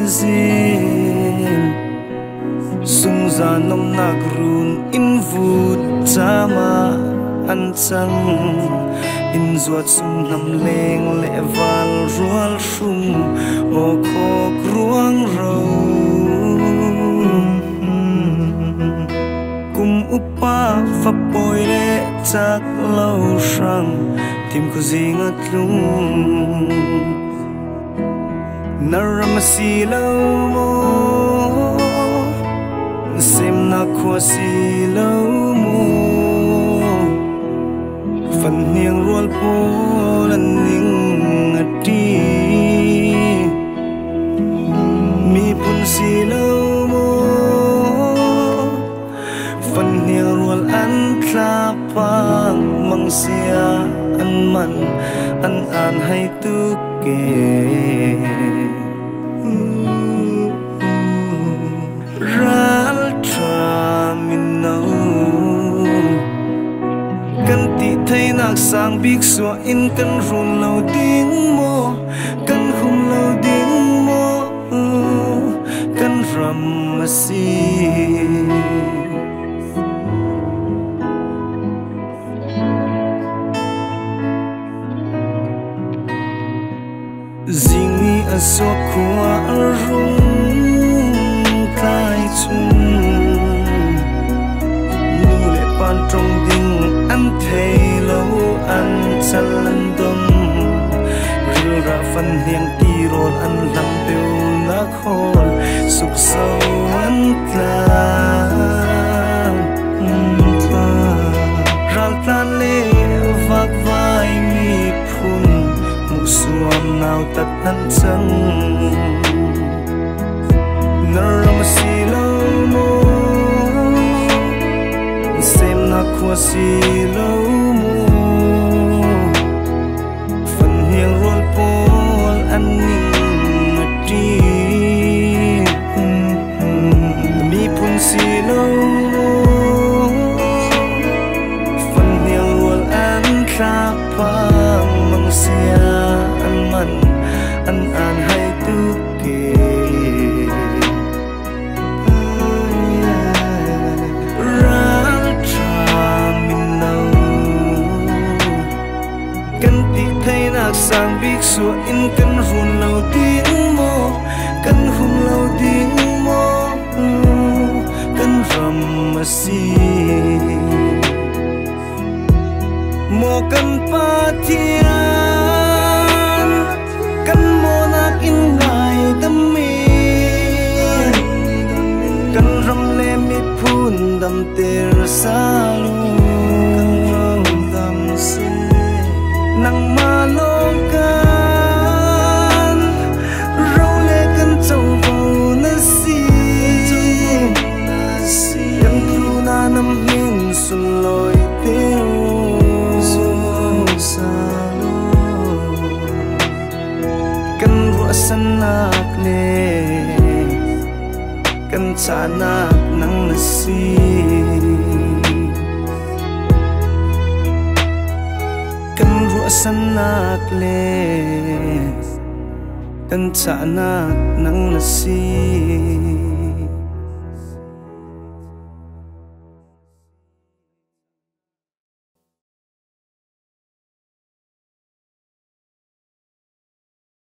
zin sung za nom nak run in vut chama an chang in zuat sum nam leng le val rual shum o khok ruang ro kum upa fa poi le chak lo shang tim khu zinga tlung naramasi lo mo sim na khwa si lo mo phần niềng ruột po lần ning ati mi pun si lo mo phần niềng ruột an tla pang mang sia an man an hay tu ke ral tra min nau kan ti thei nak sang bik so in kan run lo ding mo kan hum lo ding mo kan ram si zingi aso kwa rung kai chung nu le pan trong ding an thei lo an chalan dom ril ra fan hiang ti rol an lam peu na khol suk sau an tla ral tan le vak vai mi phun mu suam nau tat an chang naram si lo mo sem na khwa si lo mo phần hiang rol pol an ning ati mi pun si lo mo phần hiang rol an kha pang mang sia an man an hay tu ke sang bik so in kan run lo ding mo kan hum lo ding mo kan ram si mo kan pathian kan mo nak in ngai dam me kan ram le mi phun dam ter salu kan ram dam si nang ma lo kan ro le kan chau vo na si kan tu na nam hin sun loi te sa lo kan ro san nak le kan cha nak nang na si san nak le kan cha nak nang na si